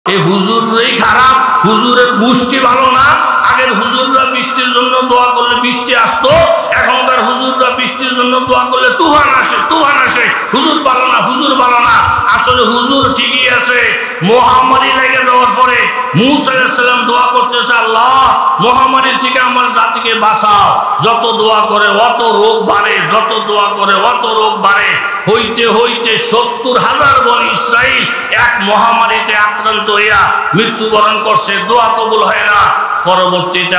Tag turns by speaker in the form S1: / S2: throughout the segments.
S1: এই হুজুরই খারাপ, হুজুরের গোষ্ঠী ভালো না। আগের হুজুররা বৃষ্টির জন্য দোয়া করলে বৃষ্টি আসতো, এখনকার হুজুররা বৃষ্টির জন্য দোয়া করলে তুফান আসে, তুফান আসে। হুজুর ভালো না, হুজুর ভালো না। আসলে হুজুর ঠিকই আছে। মহামারী লেগে যাওয়ার পরে মূসা আলাইহিস সালাম দোয়া করতেছে, আল্লাহ মহামারী থেকে আমার জাতিকে বাঁচাও। যত দোয়া করে অত রোগ বাড়ে, যত দোয়া করে অত রোগ বাড়ে। হইতে হইতে ৭০,০০০ বনি ইসরাইল এক মহামারীতে আক্রান্ত হইয়া মৃত্যুবরণ করছে, দোয়া কবুল হয় না। পরবর্তীতে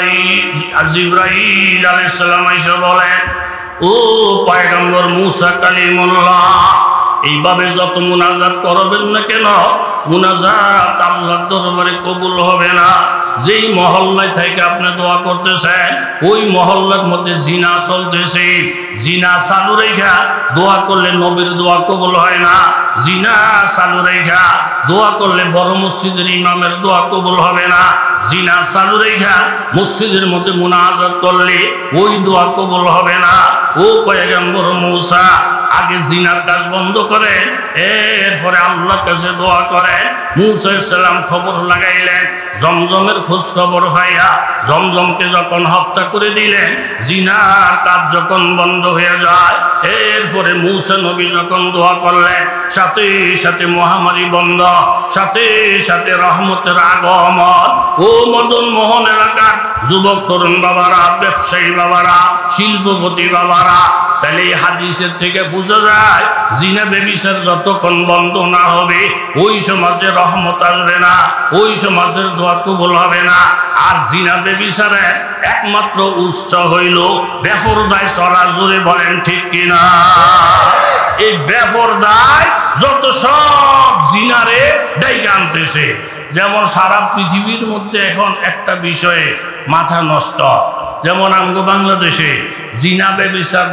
S1: জিবরাইল আলাইহিস সালাম এসে বলেন, ও পয়গম্বর মূসা কালিমুল্লাহ, এইভাবে যত মুনাজাত করবেন না কেন, মুনাজাত আল্লাহর দরবারে কবুল হবে না। যেই মহল্লায় থেকে আপনি দোয়া করতেছেন ওই মহল্লার মধ্যে জিনা চলতেছে, জিনা চালু রেখা দোয়া করলে নবীর দোয়া কবুল হয় না। জিনা চালু রেখা দোয়া করলে বড় মসজিদের ইমামের দোয়া কবুল হবে না। জিনা চালু রেখা মসজিদের মধ্যে মুনাজাত করলে ওই দোয়া কবুল হবে না। ও পয়গম্বর মূসা, আগে জিনার কাজ বন্ধ করেন, এরপরে আল্লাহর কাছে দোয়া করেন। মূসা আলাইহিস সালাম খবর লাগাইলেন, জমজমের খোঁজ খবর পাইয়া জমজমকে যখন হত্যা করে দিলেন, জিনার কাজ যখন বন্ধ হয়ে যায়, এরপরে মূসা নবী যখন দোয়া করলেন, সাথে সাথে মহামারী বন্ধ, সাথে সাথে রহমতের আগমন। ও মদন মোহন এলাকার যুবক তরুণ বাবারা, ব্যবসায়ী বাবারা, শিল্পপতি বাবারা, তাহলে এই হাদিসের থেকে বোঝা যায় জিনা ব্যভিচার যতক্ষণ বন্ধ না হবে ওই সমাজে রহমত আসবে না, ওই সমাজের দোয়া কবুল হবে না। আর জিনা ব্যভিচারের একমাত্র উৎস হইল বেপরদায় চলা। জোরে বলেন ঠিক কিনা? এই বেপরদায় যত সব জিনারে ডাইকে আনতেছে। যেমন সারা পৃথিবীর মধ্যে এখন একটা বিষয়ে মাথা নষ্ট, যেমন আমগো বাংলাদেশে জিনা ব্যভিচার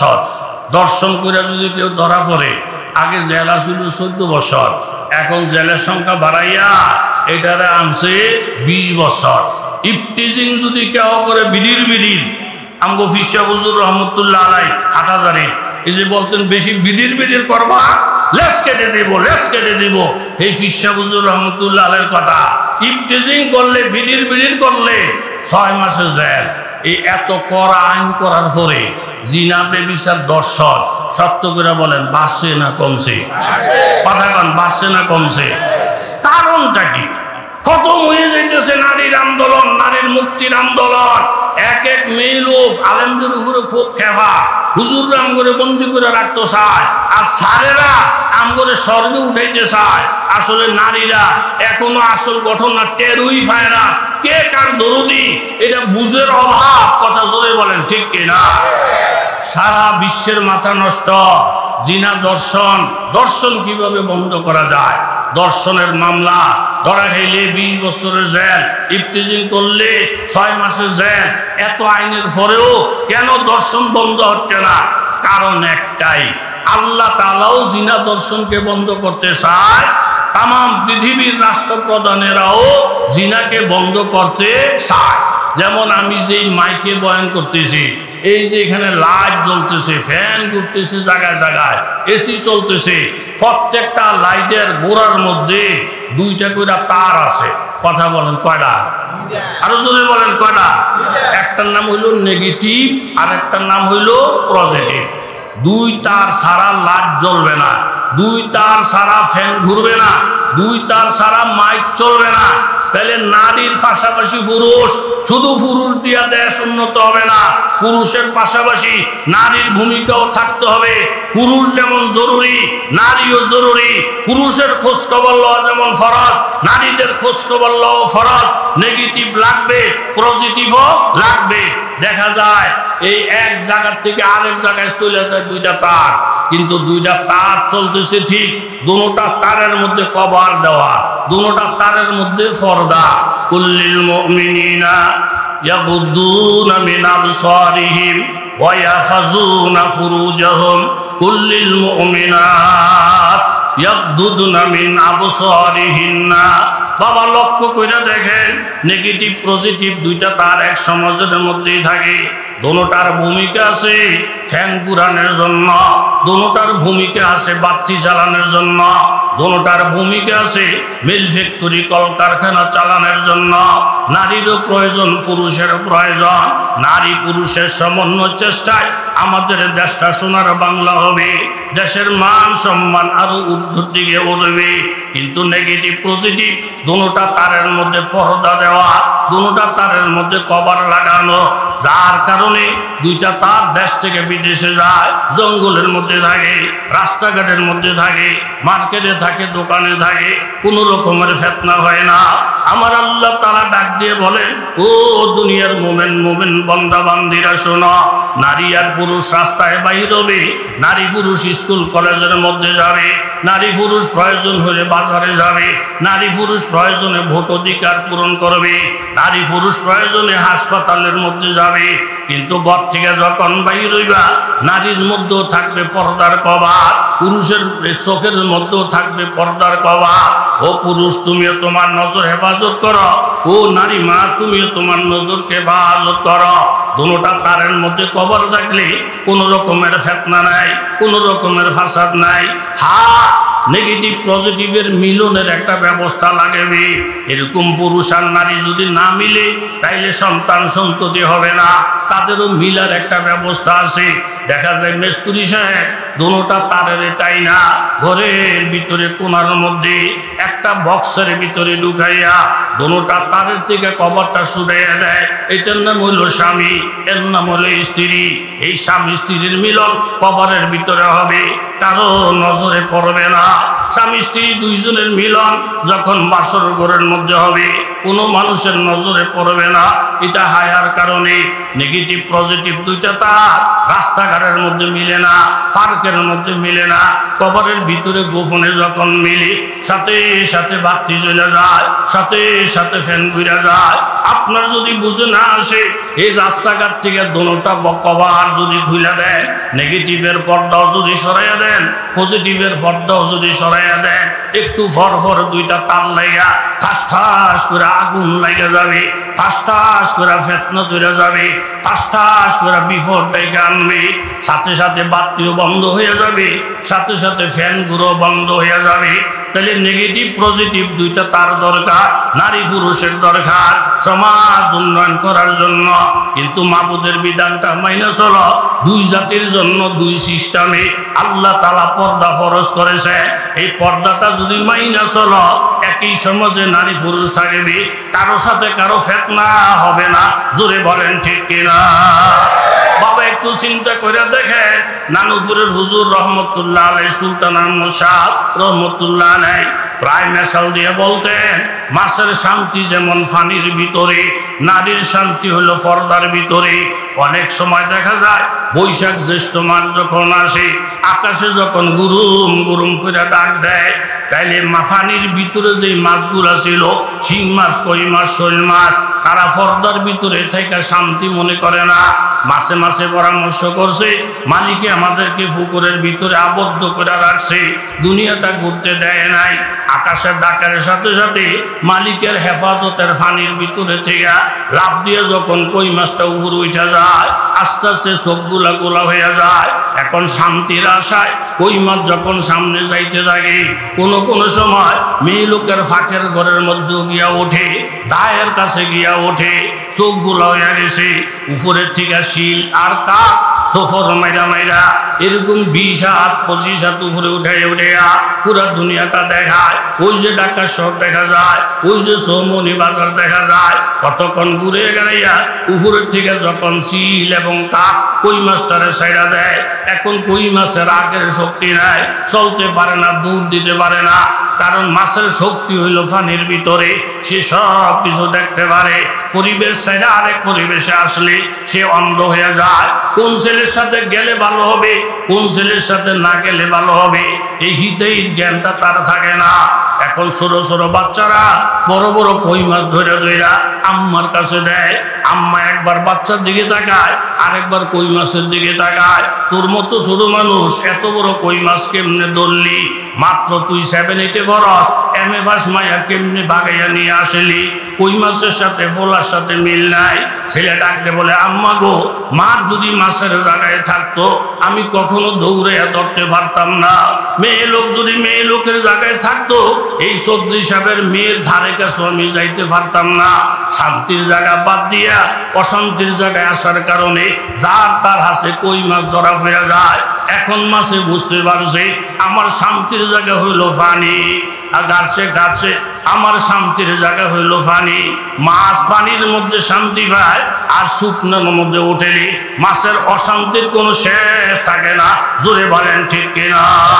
S1: দর্শন করে যদি কেউ ধরা পড়ে, আগে জেলা ছিল 14 বছর, এখন জেলের সংখ্যা বাড়াইয়া এটারে আনছে 20 বছর। ইফটিজিং যদি কেউ করে বিড়ির আমগো ফিসা হুজুর রহমতুল্লাহ আলাই হাটহাজারী এই যে বলতেন বেশি বিড়ির করবা লেস কেটে দিব, লেস কেটে দিব। এই ফিসা হুজুর রহমতুল্লাহ আলাইর কথা, ইফটিজিং করলে বিড়ির করলে 6 মাসের জেল। এই এত কড়া আইন করার পরে জিনা ব্যভিচার দর্শন সত্য করে বলেন বাড়ছে না কমছে? কথা কন, বাড়ছে না কমছে? কারণটা কি? খতম হয়ে যাইতেছে নারীর আন্দোলন, নারীর মুক্তির আন্দোলন। এক এক মেয়ে লোক আলেমদের উপরে খুব খেপা, হুজুর রাম করে বন্দি করে রাখতে চায়, আর সারেরা আম করে স্বর্গে উঠাইতে চায়। আসলে নারীরা এখনো আসল ঘটনা টেরুই পায় না, কে কার দরদি এটা বুঝের অভাব। কথা জোরে বলেন ঠিক কিনা? সারা বিশ্বের মাথা নষ্ট। জিনা দর্শন কিভাবে বন্ধ করা যায়? দর্শনের মামলা ধরা খাইলে 20 বছরের জেল, ইফতিজিং করলে 6 মাসের জেল। এত আইনের পরেও কেন দর্শন বন্ধ হচ্ছে না? কারণ একটাই, আল্লাহ তাআলাও জিনা দর্শনকে বন্ধ করতে চায়, তাম পৃথিবীর রাষ্ট্রপ্রধানেরাও জিনাকে বন্ধ করতে চায়। যেমন আমি যেই মাইকে বয়ান করতেছি, এই যে এখানে লাইট জ্বলতেছে, ফ্যান ঘুরতেছে জায়গায় জায়গায়, এসি চলতেছে, প্রত্যেকটা লাইটের গোড়ার মধ্যে 2টা করে তার আছে। কথা বলেন কয়টা? আরো জোরে বলেন কয়টা? একটার নাম হইল নেগেটিভ আর একটার নাম হইল পজিটিভ। 2 তার ছাড়া লাইট জ্বলবে না, 2 তার ছাড়া ফ্যান ঘুরবে না, 2 তার ছাড়া মাইক চলবে না। তাহলে নারীর পাশাপাশি পুরুষ, শুধু পুরুষ দিয়া দেশ উন্নত হবে না, পুরুষের পাশাপাশি নারীর ভূমিকাও থাকতে হবে। পুরুষ যেমন জরুরি, নারীও জরুরি। পুরুষের খোঁজ খবর লওয়া যেমন ফরজ, নারীদের খোঁজ খবর লওয়া ফরজ। নেগেটিভ লাগবে, পজিটিভও লাগবে। দেখা যায় এই এক জায়গার থেকে আরেক জায়গায় চলে যায় 2টা তার, কিন্তু 2টা তার চলতেছে ঠিক, দুটোটা তারের মধ্যে কভার দেওয়া, দুটোটা তারের মধ্যে পর্দা। কুল্লিল মুমিনিনা ইয়াগুদ্দুনা মিন আবসারিহিম ওয়া ইয়াহফাজুনা ফুরুজাহুম কুল্লিল মুমিনাত ইয়াগুদ্দুনা মিন আবসারিহিন্না। বাবা লক্ষ্য করে দেখেন, নেগেটিভ পজিটিভ 2টা তার এক সমাজের মধ্যেই থাকে। দুটোটার ভূমিকা আছে ফ্যান ঘুরানোর জন্য, দুটোটার ভূমিকা আছে বাতি জ্বালানোর জন্য। দোনোটার ভূমিকা আছে মিল ফ্যাক্টরি কলকারখানা চালানোর জন্য নারীরও প্রয়োজন পুরুষের প্রয়োজন নারী পুরুষের সমন্বয় চেষ্টায় আমাদের দেশটা সোনার বাংলা হবে দেশের মান সম্মান আরো ঊর্ধ্বের দিকে উঠবে কিন্তু নেগেটিভ পজিটিভ দোনোটা তারের মধ্যে পর্দা দেওয়া দোনোটা তারের মধ্যে কভার লাগানো যার কারণে দুইটা তার দেশ থেকে বিদেশে যায় জঙ্গলের মধ্যে থাকে রাস্তাঘাটের মধ্যে থাকে মার্কেটে থাকে দোকানে থাকে কোনো রকমের ফিতনা হয় না আমার আল্লাহ তাআলা ডাক দিয়ে বলেন ও দুনিয়ার মুমিন বান্দা বান্দিরা শোনো নারী আর পুরুষ রাস্তায় বাইর হবে নারী পুরুষ স্কুল কলেজের মধ্যে যাবে নারী পুরুষ প্রয়োজন হলে বাজারে যাবে নারী পুরুষ প্রয়োজনে ভোট অধিকার পূরণ করবে নারী পুরুষ প্রয়োজনে হাসপাতালের মধ্যে যাবে কিন্তু ঘর থেকে যখন বাইর হইবা নারীর মধ্যেও থাকবে পর্দার কভার পুরুষের চোখের মধ্যেও থাকবে পর্দার কভার ও পুরুষ তুমিও তোমার নজর হেফাজত করো ও নারী মা তুমিও তোমার নজরকে হেফাজত করো দোনোটা তারের মধ্যে কভার থাকলে কোনো রকমের ফিতনা নাই কোনো রকমের ফাসাদ নাই নেগেটিভ পজিটিভের মিলনের একটা ব্যবস্থা লাগবে এরকম পুরুষ আর নারী যদি না মিলে তাইলে সন্তান সন্ততি হবে না তাদেরও মিলার একটা ব্যবস্থা আছে দেখা যায় মিস্ত্রি সাহেব দোনোটা তারের এটাই না ঘরের ভিতরে কোনার মধ্যে একটা বক্সের ভিতরে ঢুকাইয়া দোনোটা তারের থেকে কভারটা সরাইয়া দেয় এটার নাম হলো স্বামী এর নাম হলো স্ত্রী এই স্বামী স্ত্রীর মিলন কভারের ভিতরে হবে কারো নজরে পড়বে না স্বামী স্ত্রী দুইজনের মিলন যখন বাসর ঘরের মধ্যে হবে কোনো মানুষের নজরে পড়বে না এটা হায়ার কারণে নেগেটিভ পজিটিভ দুইটা তার রাস্তাঘাটের মধ্যে মিলে না পার্কের মধ্যে মিলে না কবরের ভিতরে গোপনে যখন মিলে সাথে সাথে বাতি জ্বলে যায় সাথে সাথে ফ্যান ঘুরে যায় আপনার যদি বুঝে না আসে এই রাস্তাঘাট থেকে দোনোটা কভার যদি খুলে দেন নেগেটিভের পর্দাও যদি সরাইয়া দেন পজিটিভের পর্দাও যদি সরাইয়া দেন একটু ফর দুইটা তার লাগা ঠাস ঠাস করে আগুন লাগা যাবে ঠাস ঠাস করে ফিতনা ধরে যাবে ঠাস ঠাস করে বিপদ ডেকে আনবে সাথে সাথে বাতিও বন্ধ হয়ে যাবে সাথে সাথে ফ্যানগুলো বন্ধ হয়ে যাবে তাহলে নেগেটিভ পজিটিভ দুইটা তার দরকার নারী পুরুষের দরকার সমাজ উন্নয়ন করার জন্য কিন্তু মাবুদের বিধানটা মাইনে চলো দুই জাতির জন্য দুই সিস্টেমে আল্লাহ তাআলা পর্দা ফরজ করেছে এই পর্দাটা যদি মাইনে চলো একই সমাজে নারী পুরুষ থাকবে কারো সাথে কারো ফিতনা হবে না জোরে বলেন ঠিক কিনা বাবা একটু চিন্তা করে দেখেন নানুপুরের হুজুর রহমতুল্লাহ আলাইহি সুলতান আহমদ শাহ রহমতুল্লাহ আলাইহি প্রায় মেশাল দিয়ে বলতেন মাছের শান্তি যেমন পানির ভিতরে নারীর শান্তি হলো পর্দার ভিতরে অনেক সময় দেখা যায় বৈশাখ জ্যৈষ্ঠ মাস যখন আসে আকাশে যখন গুরুম গুরুম করে ডাক দেয় তাইলে পানির ভিতরে যে মাছগুলো ছিল শিং মাছ কই মাছ শোল মাছ তারা পর্দার ভিতরে থেকে শান্তি মনে করে না মাসে মাসে পরামর্শ করছে মালিকে আমাদেরকে পুকুরের ভিতরে আবদ্ধ করে রাখছে দুনিয়াটা ঘুরতে দেয় নাই আকাশের ডাকের সাথে সাথে মালিকের হেফাজতের পানির ভিতরে থেকে লাফ দিয়ে যখন কই মাছটা উপরে উঠে যায় আস্তে আস্তে চোখগুলা গোলা হয়ে যায় এখন শান্তির আশায় কই মাছ যখন সামনে যাইতে থাকে কোনো সময় মেয়ে লোকের ফাঁকের ঘরের মধ্যে গিয়া ওঠে দায়ের কাছে গিয়া ওঠে চোখগুলা হয়ে গেছে উপরের থেকে শিল আর কাক সফর মাইরা এরকম 20 হাত 25 হাত উপরে উঠে পুরা দুনিয়াটা দেখায় ওই যে ঢাকা শহর দেখা যায় ওই যে সৌমনি বাজার দেখা যায় কতক্ষণ ঘুরে গেলাইয়া উপরের থেকে যখন শিল এবং কাক কই মাছটারে ছাইড়া দেয় এখন কই মাছের আগের শক্তি নাই চলতে পারে না দৌড় দিতে পারে না কারণ মাছের শক্তি হইল পানির ভিতরে সে সব কিছু দেখতে পারে পরিবেশ ছাইড়া আরেক পরিবেশে আসলে সে অন্ধ হয়ে যায় কোন ছেলের সাথে গেলে ভালো হবে কোন ছেলের সাথে না গেলে ভালো হবে এই হিতেই জ্ঞানটা তার থাকে না এখন ছোট ছোট বাচ্চারা বড় বড় কই মাছ ধরে আম্মার কাছে দেয় আম্মা একবার বাচ্চার দিকে তাকায় আরেকবার কই মাছের দিকে তাকায় তোর মতো ছোট মানুষ এত বড় কই মাছ কেমনে ধরলি মাত্র তুই 7-8 পড়স, MA পাস মাইয়া কেমনি বাগাইয়া নিয়ে আসলি? কই মাছের সাথে ফোলার সাথে মিল নাই। ছেলে ডাকতে বলে, আম্মা গো, মাছ যদি মাছের জায়গায় থাকতো আমি কখনো দৌড়ে ধরতে পারতাম না। মেয়ে লোক যদি মেয়ে লোকের জায়গায় থাকতো এই চৌধুরী সাহেবের মেয়ের ধারে কাছে আমি যাইতে পারতাম না। শান্তির জায়গা বাদ দিয়া অশান্তির জায়গায় আসার কারণে যার তার হাসে কই মাছ ধরা ফেরা যায়। এখন মাসে বুঝতে পারছে আমার শান্তির জায়গা হইল পানি, আর গাছে গাছে আমার শান্তির জায়গা হইল পানি। মাছ পানির মধ্যে শান্তি পায় আর শুকনোর মধ্যে উঠেলি মাছের অশান্তির কোনো শেষ থাকে না। জোরে বলেন ঠিক কিনা?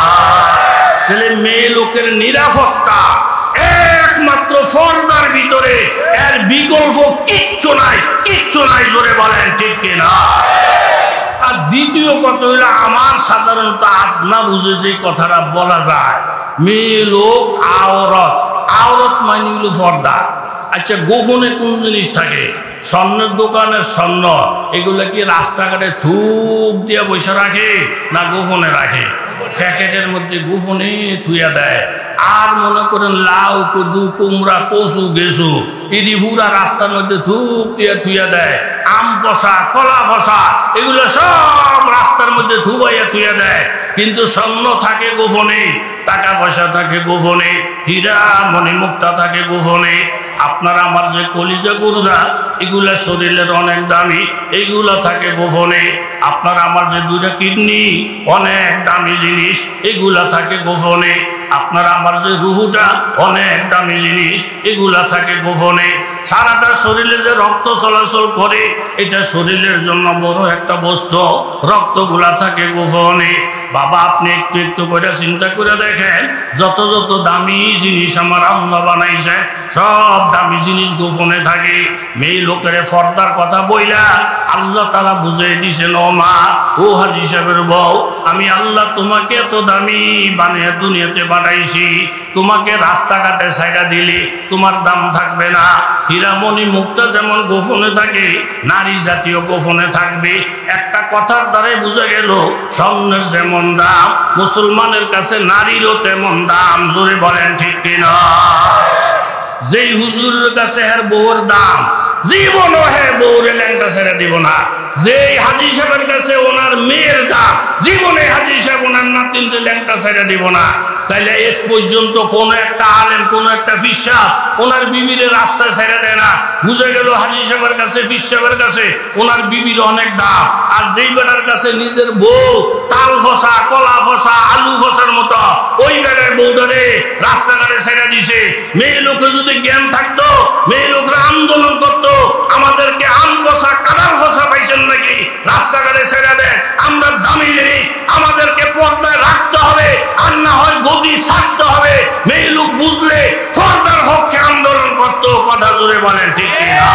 S1: তাহলে মেয়ে লোকের নিরাপত্তা একমাত্র পর্দার ভিতরে, এর বিকল্প কিচ্ছু নাই, কিচ্ছু নাই। জোরে বলেন ঠিক কিনা? আর দ্বিতীয় কথা হইল, আমার সাধারণত আপনা বুঝে যে কথাটা বলা যায়, মেয়ে লোক আওরত, আওরত মানে হইল পর্দা। আচ্ছা, গোপনে কোন জিনিস থাকে? স্বর্ণের দোকানের স্বর্ণ এগুলো কি রাস্তাঘাটে ধূপ দিয়ে বসে রাখে না গোপনে রাখে? প্যাকেটের মধ্যে গোপনে থুইয়া দেয়। আর মনে করেন লাউ, কদু, কুমড়া, কচু, গেছু এদি পুরা রাস্তার মধ্যে ধূপ দিয়ে থুইয়া দেয়। আম পশা, কলা পশা এগুলো সব রাস্তার মধ্যে ধুবাইয়া থুইয়া দেয়। কিন্তু স্বর্ণ থাকে গোপনে, টাকা পয়সা থাকে গোপনে, হীরা মণি মুক্তা থাকে গোপনে। আপনার আমার যে কলিজা গুরুদা এগুলা শরীরের অনেক দামি, এইগুলা থাকে গোপনে। আপনার আমার যে 2টা কিডনি অনেক দামি জিনিস, এগুলা থাকে গোপনে। আপনার আমার যে রুহুটা অনেক দামি জিনিস, এগুলা থাকে গোপনে। সারাটা শরীরে যে রক্ত চলাচল করে এটা শরীরের জন্য বড় একটা বস্তু, রক্তগুলা থাকে গোপনে। বাবা, আপনি একটু একটু করে চিন্তা করে দেখেন, যত যত দামি জিনিস আমার আল্লাহ বানাইছে সব দামি জিনিস গোপনে থাকে। মেয়ে লোকের পর্দার কথা বইলা আল্লাহ তাআলা বুঝিয়ে দিয়েছেন, ও মা, ও হাজী সাহেবের বউ, আমি আল্লাহ তোমাকে এত দামি বানিয়ে দুনিয়াতে পাঠাইছি, তোমাকে রাস্তাঘাটে ছাইড়া দিলে তোমার দাম থাকবে না। হীরামণি মুক্তা যেমন গোপনে থাকে, নারী জাতীয় গোপনে থাকবে। একটা কথার দ্বারে বুঝা গেল স্বর্ণের যেমন দাম মুসলমানের কাছে নারীরও তেমন দাম। জোরে বলেন ঠিক কিনা? যেই হুজুরের কাছে এর বউর দাম, জীবনও হে বউরে ল্যাংটা ছেড়ে দিব না। যেই হাজী সাহেবের কাছে ওনার মেয়ের দাম, জীবনে হাজী সাহেব ওনার নাতিনকে ল্যাংটা ছেড়ে দিব না। তাইলে এস পর্যন্ত কোন একটা আলেম, কোন একটা পীর সাহেব ওনার বিবিরে রাস্তায় ছেড়ে দেয় না। বুঝে গেল হাজী সাহেবের কাছে, পীর সাহেবের কাছে ওনার বিবির অনেক দাম। আর যেই বেটার কাছে নিজের বউ তাল ফসা, কলা ফসা, আলু ফসার মতো ওই বেটার বউটারে রাস্তাঘাটে ছেড়ে দিছে। মেয়ে লোকের যদি জ্ঞান থাকতো, মেয়ে লোকরা আন্দোলন করতো, আমাদেরকে আম ফসা, কাঁঠাল ফসা পাইছেন নাকি, রাস্তাঘাটে ছেড়ে দেন, আমরা দামি জিনিস, আমাদেরকে পর্দায় রাখতে হবে, আর না হয় গদি ছাড়তে হবে। মেয়ে লোক বুঝলে পর্দার পক্ষে আন্দোলন করতো। কথা জোরে বলেন ঠিক কিনা?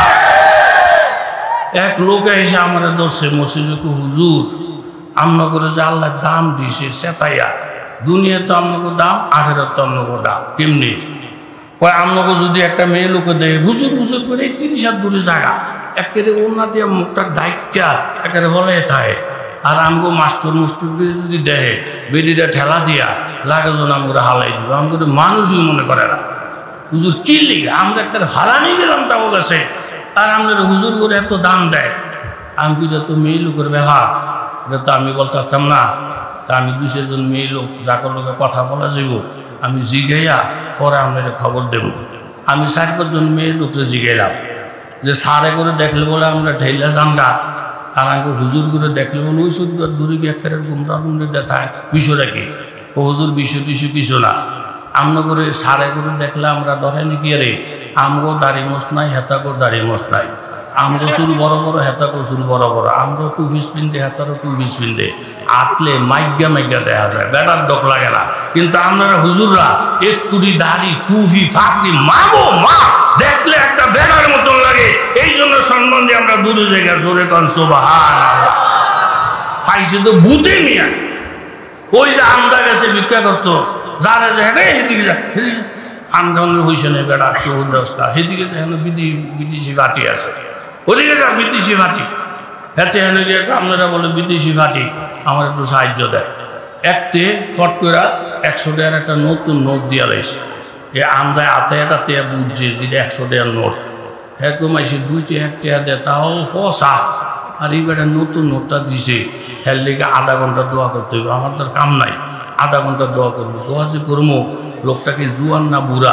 S1: এক লোক এসে আমাদের ধরছে মসজিদে, হুজুর আমরা করে যে আল্লাহ দাম দিছে সেটাইয়া, দুনিয়া তো আপনাকে দাম, আখেরাত তো আপনাকে দাম। কেমনি কয়, আপনাকে যদি একটা মেয়ে লোকে দেয় হুজুর হুজুর করে 30 হাত দূরে জায়গা একেবারে ওনা দিয়ে মুখটা ডাইকা একেবারে হলে থাকে। আর আমগো মাস্টার মুস্টুর যদি দেহে বেডিটা ঠেলা দিয়া লাগে যেন আমরা হালাই দিব, আমাকে মানুষই মনে করে না। হুজুর কি লিগে আমরা একটা ভাড়া নিয়ে গেলাম তাও কাছে, আর আমাদের হুজুর করে এত দাম দেয়। আমি এটা তো মেয়ে লোকের ব্যবহার, এটা তো আমি বলতে পারতাম না। তা আমি 200 জন মেয়ে লোক যাকে লোকের কথা বলা যাব, আমি জিগাইয়া পরে আপনাদের খবর দেব। আমি 4-5 জন মেয়ে লোককে জিগাইলাম যে সারে করে দেখলে বলে আমরা ঢেলা জানগা, আর আমাকে হুজুর করে দেখলে বলে ওই সব দূরে গিয়ে একটা গুমরা গুমরে দেখায় বিষয়টা কি। ও হুজুর বিষয় কিছু না, আমরা করে সারে করে দেখলে আমরা ধরে নাকি রে আমগো দাড়ি মোষ নাই, হেতাগো দাড়ি মোষ নাই, আমগো চুল বড় বড়, হেতাগো চুল বড় বড়, আমগো 2 পিস পিনতে, হেতারও 2 পিস পিনতে, আটলে মাইগা দেখা যায়, বেটার দখ লাগে না। কিন্তু আপনারা হুজুররা একটুরি দাড়ি, টুপি, ফাঁকরি, মাগো মা দেখলে একটা বেটার মতন লাগে। এই জন্য সম্মান দিয়ে আমরা দূরে জায়গা জোরে কন সুবহানাল্লাহ। পাইছে তো বুতে নিয়ে ওই যে আমরা গেছে ভিক্ষা করতো, যারা যে হ্যাঁ এদিকে যা, আমদানের হয়েছে না বেড়া চৌরাস্তা, সেদিকে যেন বিদেশি ভাটি আছে, ওদিকে যা বিদেশি ভাটি, এতে হেন গিয়ে আপনারা বলে বিদেশি ভাটি আমার একটু সাহায্য দেয়। একতে ফট করে 100 টাকার একটা নতুন নোট দিয়া লাইছে এ আমরা আতে বুঝছি যে 100 টাকার নোট একদম আইসে 2 টাকা 1 টাকা দেয় তাও ফসা আর এই বেটা নতুন নোটটা দিছে এর লেগে আধা ঘন্টা দোয়া করতে হবে আমার তো কাম নাই আধা ঘন্টা দোয়া করবো দোয়া যে করবো লোকটাকে জুয়ান না বুড়া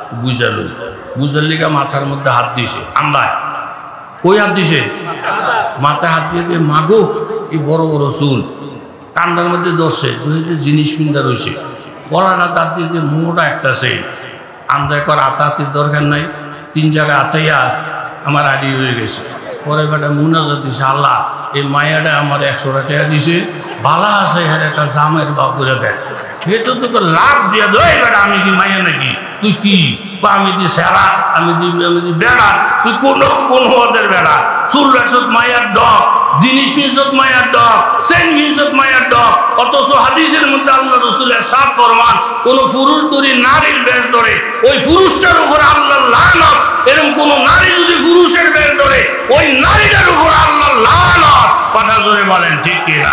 S1: বুঝার লেগে মাথার মধ্যে হাত দিয়েছে আমরা ওই হাত দিছে মাথায় হাত দিয়ে দিয়ে মাগো এই বড় বড় চুল কান্দার মধ্যে ধরছে জিনিস পিন্দা রয়েছে গলাটা দাঁত দিয়ে দিয়ে মোটা একটা সে আমরা একবার আতাহাতির দরকার নাই 3 জায়গায় আতাইয়া আমার আডি হয়ে গেছে পরে বেটা মুনাজাত দিছে আল্লাহ এই মায়াটা আমার 100 টাকা দিছে বালা আছে হ্যাঁ একটা জামের বা করে দেয় এ তো তোকে লাভ দিয়ে দেয় বেটা আমি কি মায়া নাকি তুই কি বা আমি দি সেরা আমি দি বেড়া তুই কোন ওদের বেড়া চুল রাখছত মায়ার ডক জিনিস মিনসত মায়ার ডক সেন মিনসত মায়ার ডক অথচ হাদিসের মধ্যে আল্লাহ রসুলের সাত ফরমান কোন পুরুষ ধরে নারীর বেশ ধরে ওই পুরুষটার উপর আল্লাহ লানত এরকম কোন নারী যদি পুরুষের বেশ ধরে ওই নারীটার উপর আল্লাহ লানত কথা জোরে বলেন ঠিক কিনা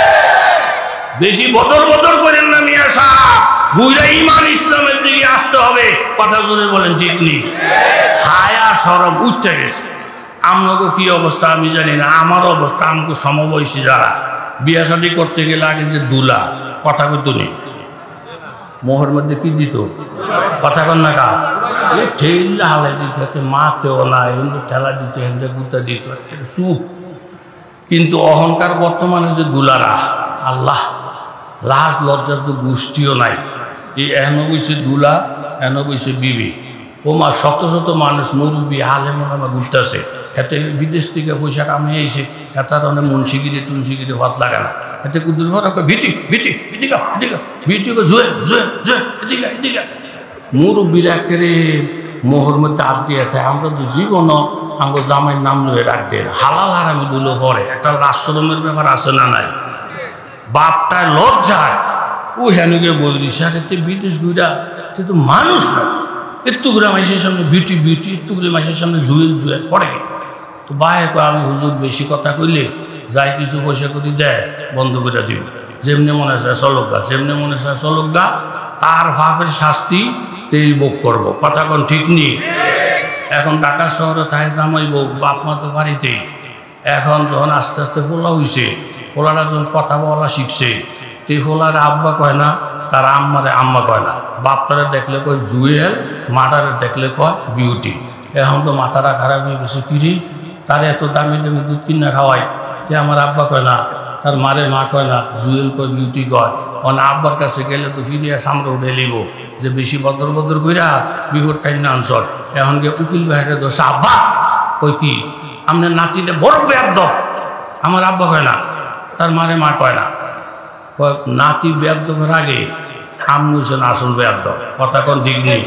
S1: বেশি বদর করেন না মিয়া সাহেব বুইরা ইমান ইসলামের দিকে আসতে হবে কথা জোরে বলেন ঠিক নেই হায়া শরম উঠতে গেছে আমগো কি অবস্থা আমি জানি না আমার অবস্থা আমগো সমবয়সী যারা বিয়া শাদী করতে গেলে আগে যে দুলা কথা কইতো নি মোহর মধ্যে কি দিত কথা কন না কা ঠেলা হালাই দিত মাতেও না কিন্তু ঠেলা দিত হেন্দে গুতা দিত চুপ কিন্তু অহংকার বর্তমানে যে দুলারা আল্লাহ লাজ লজ্জার তো গোষ্ঠীও নাই এই এখনো বইছে দুলা এখনো বইছে বিবি ওমা শত শত মানুষ মুরব্বী হালে মোলামা ঘুরতেছে এতে বিদেশ থেকে পয়সা কামে আইছে এটার অনেক মুন্সিগিরি টুনসিগিরি হাত লাগা না এতে কুদুর ফরা ভিটি ভিটি এদিকে ভিটি জুয়ে এদিকে মুরব্বীরা একেবারে মোহর মধ্যে হাত দিয়ে থাকে আমরা তো জীবনও আমাকে জামাইয়ের নাম লুয়ে ডাক দেয় হালাল হারামি দুলো পরে একটা লাশরমের ব্যাপার আছে না নাই বাপটায় লজ্জায় ও হেনুকে বলি স্যার এতে বিদেশ গুইরা সে তো মানুষ না এত্তুগুলো মাইসের সামনে বিউটি এত্তুগুলো মাইসের সামনে জুয়ে পড়ে তো বাইরে আমি হুজুর বেশি কথা কইলে যাই কিছু পয়সা করে দেয় বন্ধ করে দিব যেমনি মনে হয় যেমনি মনে হয় চলক তার ভাবের শাস্তি তেই ভোগ করবো কথা কোন ঠিক নেই এখন ঢাকা শহরে তাই জামাই বউ বাপ মা তো বাড়িতেই এখন যখন আস্তে আস্তে ফোলা হইছে ফোলাটা যখন কথা বলা শিখছে তুই ফোলার আব্বা কয় না তার আম্মারে আম্মা কয় না বাপটারে দেখলে কয় জুয়েল মাটারে দেখলে কয় বিউটি এখন তো মাথাটা খারাপ হয়ে গেছে কিরি তার এত দামি দুধ কিনা খাওয়াই তে আমার আব্বা কয় না তার মারে মা কয় না জুয়েল কয় বিউটি কয় অন আব্বার কাছে গেলে তো ফিরিয়া সামনে উঠে লিব যে বেশি বদর কইরা বিহুর টাইম না অঞ্চল এখন গিয়ে উকিল ভাইরে দোষ আব্বা কই কি আপনার নাতিটা বড় বেয়াদব আমার আব্বা কয় না তার মারে মা কয় না নাতি বেয়াদবের আগে আমনি হচ্ছেন আসল বেয়াদব কথা কোন ঠিক নেই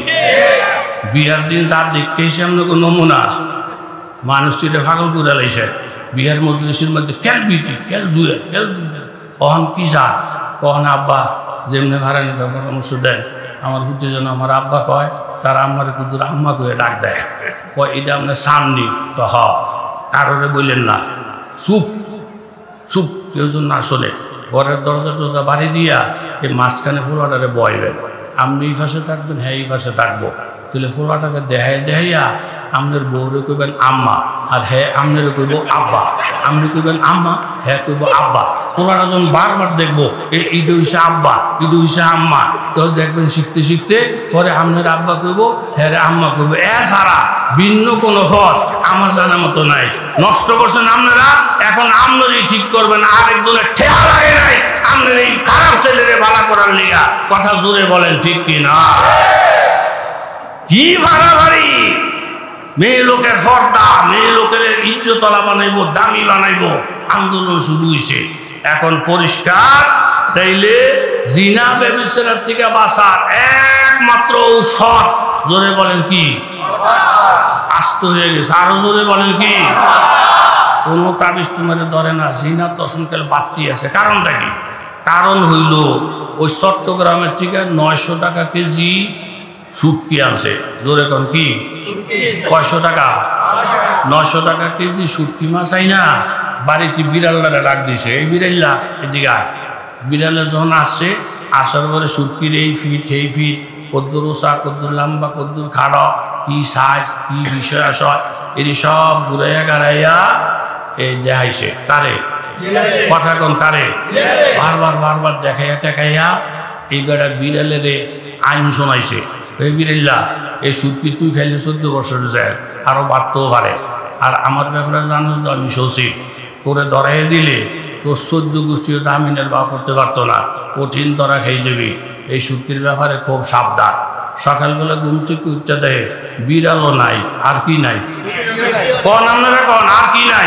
S1: বিহার দিন যার দেখতে এসে আপনাকে নমুনা মানুষটিতে ফাগল করে লাইছে বিহার মজলিসের মধ্যে কেল বিউটি কেল জুয়ে কখন কি যা কখন আব্বা যেমনি ভাড়া নিতে পরামর্শ দেয় আমার বুদ্ধি যেন আমার আব্বা কয় তার আম্মার কুদুর আম্মা করে ডাক দেয় কয় এটা আপনার সামনি তো হ কারোরে বললেন না চুপ কেউ যেন না শোনে ঘরের দরজা বাড়ি দিয়া এই মাঝখানে ফোলাটারে বয়বেন আপনি এই পাশে থাকবেন হ্যাঁ এই পাশে থাকবো তাহলে ফোলাটাকে দেখাইয়া আপনার বউরে কইবেন আম্মা আর হ্যাঁ আপনারে কইব আব্বা আপনি কইবেন আম্মা হ্যাঁ কইব আব্বা ফোলাটা যখন বারবার দেখবো ঈদ হইসে আব্বা ঈদ হইসে আম্মা তো দেখবেন শিখতে পরে আপনার আব্বা কইব হ্যাঁ রে আম্মা কইব সারা ভিন্ন কোনো ফল আমার জানা মতো নাই নষ্ট করছেন আপনারা এখন আপনারই ঠিক করবেন আরেকজনের ঠেয়া লাগে নাই আপনার এই খারাপ ছেলেরে ভাড়া করার লিগা কথা জোরে বলেন ঠিক কি না কি ভাড়া বাড়ি মেয়ে লোকের ফর্দা মেয়ে লোকের ইজ্জতলা বানাইবো দামি বানাইবো আন্দোলন শুরু হয়েছে এখন পরিষ্কার তাইলে জিনা ব্যভিচারের থেকে বাঁচার একমাত্র ঔষধ জোরে বলেন কি আস্ত হয়ে গেছে আরো জোরে বলেন কি কোনো তাবিজ তোমার ধরে না জিনা দর্শনকাল বাড়তি আছে কারণটা কি কারণ হইল ওই চট্টগ্রামের থেকে 900 টাকা কেজি শুটকি আনছে জোরে কোন কি 500 টাকা 900 টাকা কেজি শুটকি মাছ আই না বাড়িতে বিড়ালরা ডাক দিছে এই বিড়াল্লা এদিকে বিড়ালে যখন আসছে আসার পরে সুটকির এই ফিট কদ্দুর ওষা কদ্দুর লম্বা কদ্দুর খাড়া কি সাজ কি বিষয় আসয় এটি সব ঘুরাইয়া গাড়াইয়া এই দেখাইছে কারে কথা কোন কারে বারবার দেখাইয়া টেকাইয়া এই বেড়া বিড়ালের আইন শোনাইছে এই বিড়াল্লা এই সুটকি তুই খাইলে 14 বছর যায় আরো বাড়তেও পারে আর আমার ব্যাপারে জানোস তো আমি সচিব তোরে ধরাই দিলে তোর 14 গোষ্ঠীর জামিনের বা করতে পারতো না কঠিন ধরা খেয়ে যাবি এই সুটকির ব্যাপারে খুব সাবধান সকালবেলা ঘুম থেকে উঠতে দেয় বিড়ালও নাই আর কি নাই কন আপনারা কন আর কি নাই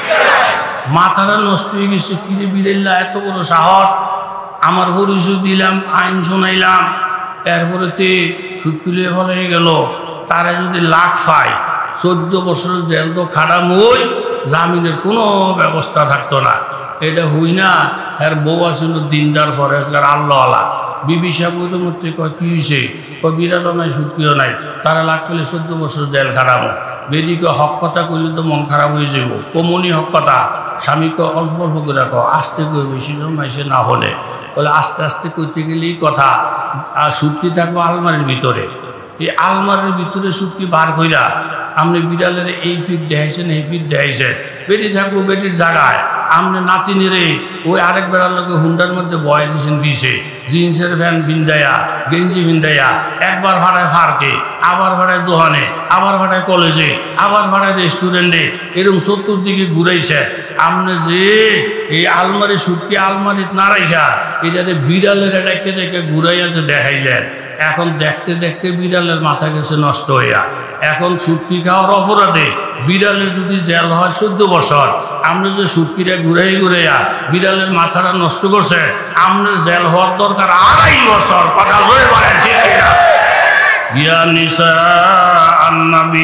S1: মাথাটা নষ্ট হয়ে গেছে কিরে বিড়াল্লা এত বড় সাহস আমার পরিচয় দিলাম আইন শোনাইলাম এরপরে তে সুটকিলে হয়ে গেল তারা যদি লাখ পায় 14 বছর জেল তো খাটাম ওই জামিনের কোনো ব্যবস্থা থাকতো না এটা হই না আর বউ আসল দিনদার ফরেজগার আল্লাহওয়ালা বিবি সাহেব ওই মধ্যে কয় কি হয়েছে কয় বিড়ালও নাই সুটকিও নাই তারা লাখ পেলে 14 বছর জেল খাটাবো বেদিকে হক কথা কইলে তো মন খারাপ হয়ে যাব কমনি হক কথা স্বামীকে অল্প করে রাখো আস্তে করে বেশি জন মাইসে না হলে বলে আস্তে আস্তে করতে গেলেই কথা আর সুটকি থাকবো আলমারির ভিতরে এই আলমারির ভিতরে সুটকি বার কইরা আপনি বিড়ালের এই ফিট দেখাইছেন এই ফিট দেখাইছেন বেটি থাকবো বেটির জায়গায় আপনি নাতিনিরে ওই আরেক বেড়ার লোকে হুন্ডার মধ্যে বয় দিয়েছেন ফিসে জিন্সের প্যান্ট ভিন্দাইয়া গেঞ্জি ভিন্দাইয়া একবার ভাড়ায় ফার্কে আবার ভাড়ায় দোকানে আবার ভাড়ায় কলেজে আবার ভাড়ায় রেস্টুরেন্টে এরকম 70 দিকে ঘুরাইছে আপনি যে এই আলমারি সুটকি আলমারি না রাইখা এটাতে বিড়ালের রেখে রেখে ঘুরাইয়া যে দেখাইলেন এখন দেখতে দেখতে বিড়ালের মাথা গেছে নষ্ট হইয়া এখন সুটকি খাওয়ার অপরাধে বিড়ালের যদি জেল হয় 14 বছর আপনি যে সুটকিটা ঘুরাইয়া বিড়ালের মাথাটা নষ্ট করছে আপনার জেল হওয়ার দরকার 2.5 বছর কথা জোরে বলেন ঠিক কিনা ইয়া নিসা আন-নবী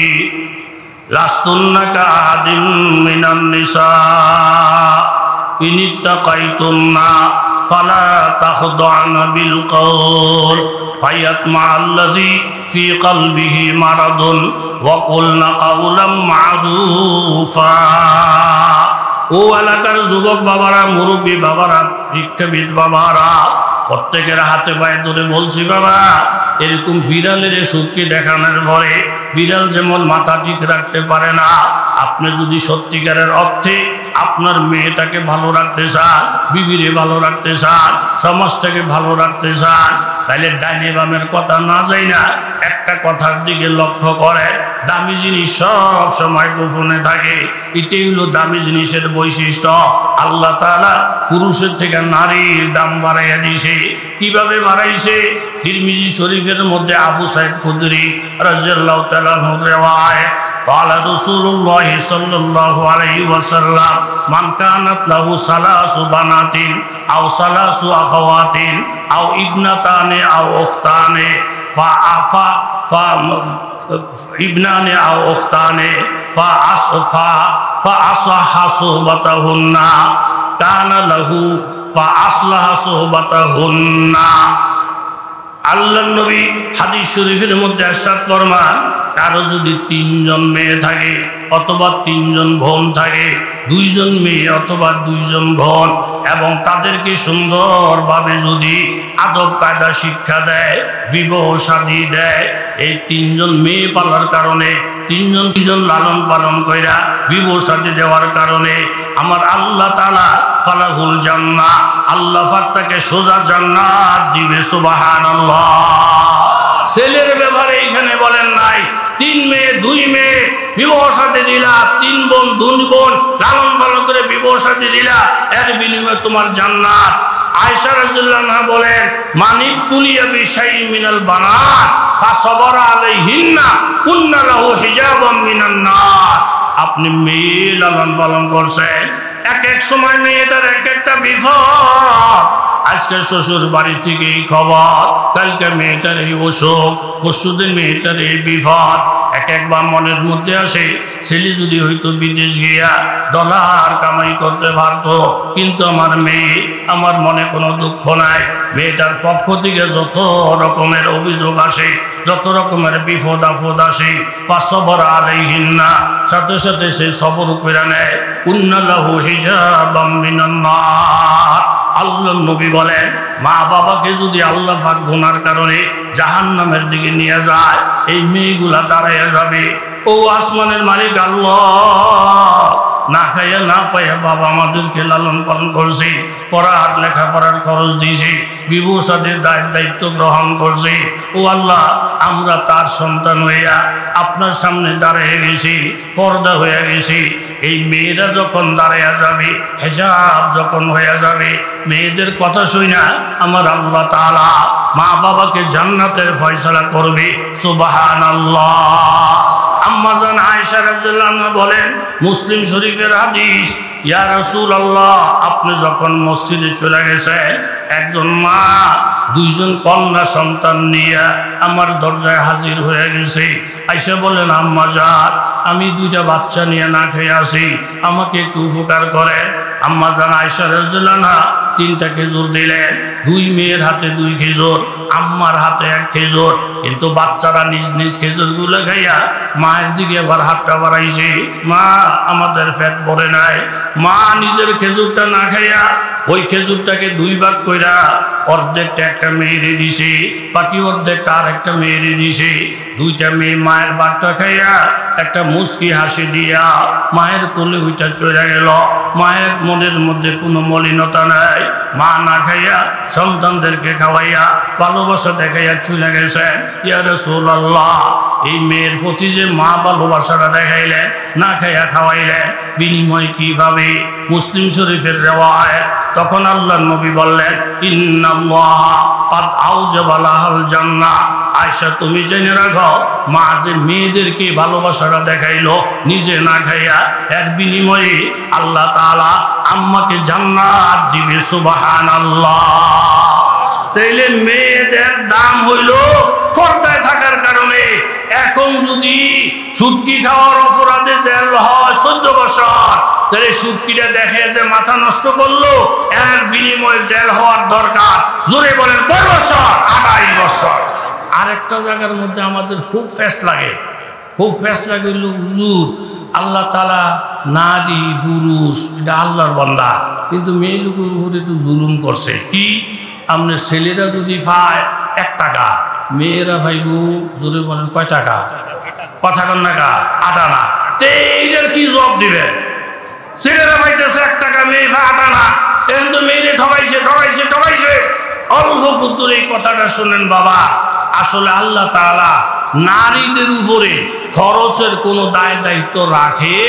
S1: লাস্তুন্না কাআদিম মিনান নিসা ইনিত্তাকাইতুন্না ফালা তাখদা'না বিল কওল ফায়াতমা আল্লাযী ফি কলবিহি মারাদুন ওয়া কুলনা কাওলাম মা'রুফা ও এলাকার যুবক বাবারা মুরব্বী বাবারা শিক্ষাবিদ বাবারা প্রত্যেকের হাতে পায়ে ধরে বলছি বাবা এরকম বিড়ালের সুটকি দেখানোর পরে বিড়াল যেমন মাথা ঠিক রাখতে পারে না আপনি যদি সত্যিকারের অর্থে আপনার মেয়েটাকে ভালো রাখতে চান বিবিরে ভালো রাখতে চান সমাজটাকে ভালো রাখতে চান তাহলে ডাইনে বামের কথা না যাই না একটা কথার দিকে লক্ষ্য করেন দামি জিনিস সব সময় গোপনে থাকে এটাই হলো দামি জিনিসের বৈশিষ্ট্য আল্লাহ তাআলা পুরুষের থেকে নারীর দাম বাড়াইয়া দিয়েছে কিভাবে বাড়াইছে তিরমিজি শরীফের মধ্যে আবু সাইদ খুদরি রাদিয়াল্লাহু তাআলা রিওয়ায়াত قال رسول الله صلى الله عليه وسلم من كانت له ثلاث بنات أو ثلاث أخوات أو ابنتان أو أختان ابنان أو أختان فأصلح صحبتهن كان له فأصلح صحبتهن আল্লাহর নবী হাদিস শরীফের মধ্যে ইরশাদ ফরমান কারো যদি 3 জন মেয়ে থাকে অথবা 3 জন বোন থাকে 2 জন মেয়ে অথবা 2 জন বোন এবং তাদেরকে সুন্দরভাবে যদি আদব কায়দা শিক্ষা দেয় বিবাহ শাদী দেয় এই 3 জন মেয়ে পালার কারণে 3 জন লালন পালন কইরা বিবাহ শাদী দেওয়ার কারণে আমার আল্লাহ তাআলা ফালাহুল জান্নাহ আল্লাহ পাক তাকে সোজা জান্নাত দিবে সুবহানাল্লাহ ছেলের ব্যাপারে এখানে বলেন নাই 3 মেয়ে 2 মেয়ে বিবাহ শাদী দিলা 3 বোন 2 বোন লালন পালন করে বিবাহ শাদী দিলা এর বিনিময়ে তোমার জান্নাত আয়েশা রাদিয়াল্লাহু আনহা বলেন মানিক তুলিয়া বিশাই মিনাল বানাত ফাসাবারা আলাইহিন্না কুন্না লাহু হিজাবাম মিনান নার আপনি মেয়ে লালন পালন করছেন এক এক সময় মেয়েটার এক একটা বিপদ আজকে শ্বশুর বাড়ি থেকে এই খবর কালকে মেয়েটার এই অসুখ পরশুদিন মেয়েটার এই বিপদ এক একবার মনের মধ্যে আসে ছেলে যদি হয়তো বিদেশ গিয়া ডলার কামাই করতে পারতো কিন্তু আমার মেয়ে আমার মনে কোনো দুঃখ নাই মেয়েটার পক্ষ থেকে যত রকমের অভিযোগ আসে যত রকমের বিপদ আপদ আসে ফাসবর আলাইহিন্না সাথে সাথে সে সবর করে নেয় কুন্না লাহু হিজাবাম মিনান নার আল্লাহর নবী বলেন মা বাবাকে যদি আল্লাহ পাক গুনার কারণে জাহান্নামের দিকে নিয়ে যায় এই মেয়েগুলা দাঁড়াইয়া যাবে ও আসমানের মালিক আল্লাহ না খাইয়া না পাইয়া বাবা আমাদেরকে লালন পালন করছি পড়ার লেখাপড়ার খরচ দিয়েছি বিবাহের দায়িত্ব গ্রহণ করছি ও আল্লাহ আমরা তার সন্তান হইয়া আপনার সামনে দাঁড়িয়ে গেছি পর্দা হয়ে গেছি এই মেয়েরা যখন দাঁড়াইয়া যাবে হেজাব যখন হয়ে যাবে মেয়েদের কথা শুই না আমার আল্লাহ তাআলা মা বাবাকে জান্নাতের ফয়সালা করবে সুবহানাল্লাহ। আম্মা জান আয়েশা রাদিয়াল্লাহু আনহা বলেন মুসলিম শরীফের হাদিস ইয়া রাসূলুল্লাহ আপনি যখন মসজিদে চলে গেছেন একজন মা দুইজন কন্যা সন্তান নিয়ে আমার দরজায় হাজির হয়ে গেছে আয়েশা বলেন আম্মা জান আমি দুইটা বাচ্চা নিয়ে না খেয়ে আসি আমাকে একটু উপকার করেন আম্মা জান আয়েশা রাদিয়াল্লাহু আনহা 3টা খেজুর দিলেন দুই মেয়ের হাতে 2 খেজুর আম্মার হাতে 1 খেজুর কিন্তু বাচ্চারা নিজ নিজ খেজুরগুলো খাইয়া মায়ের দিকে আবার হাতটা বাড়াইছে মা আমাদের পেট ভরে নাই মা নিজের খেজুরটা না খাইয়া ওই খেজুরটাকে 2 ভাগ কইরা অর্ধেকটা একটা মেয়েরে দিছে বাকি অর্ধেকটা আর একটা মেয়েরে দিছে 2টা মেয়ে মায়ের ভাতটা খাইয়া একটা মুস্কি হাসি দিয়া মায়ের কোলে উঠা চলে গেল মায়ের মনের মধ্যে কোনো মলিনতা নাই মা না খাইয়া সন্তানদেরকে খাওয়াইয়া ভালোবাসা দেখাইয়া চলে গেছেন ইয়া রাসূলুল্লাহ এই মেয়ের প্রতি যে মা ভালোবাসাটা দেখাইলেন না খাইয়া খাওয়াইলেন বিনিময় কি পাবে মুসলিম শরীফের রিওয়ায়াত তখন আল্লাহর নবী বললেন ইন্নাল্লাহ ক্বাদ আওজাবা লাহাল জান্নাহ আয়েশা তুমি জেনে রাখো মা যে মেয়েদেরকে ভালোবাসাটা দেখাইলো নিজে না খাইয়া এর বিনিময়ে আল্লাহ তাআলা আম্মাকে জান্নাত দিবে সুবহানাল্লাহ। তাইলে মেয়েদের দাম হইল পর্দায় থাকার কারণে এখন যদি সুটকি খাওয়ার অপরাধে জেল হয় 14 বছর তাহলে সুটকিটা দেখে যে মাথা নষ্ট করলো এর বিনিময়ে জেল হওয়ার দরকার জোরে বলেন 12 বছর 28 বছর। আরেকটা জায়গার মধ্যে আমাদের খুব ফেস লাগে হুজুর আল্লাহ তাআলা নারী পুরুষ এটা আল্লাহর বান্দা কিন্তু মেয়ে লোকের উপর একটু জুলুম করছে কি আপনি ছেলেরা যদি পায় 1 টাকা মেয়েরা ভাইব জোরে বলেন কয় টাকা কথা কন না 8 আনা এইটার কি জবাব দিবেন ছেলেরা পাইতেছে 1 টাকা মেয়ে পায় 8 আনা এখন তো মেয়েরে ঠকাইছে অল্প পুত্র এই কথাটা শুনেন বাবা আসলে আল্লাহ তাআলা নারীদের উপরে খরচের কোনো দায়িত্ব রাখে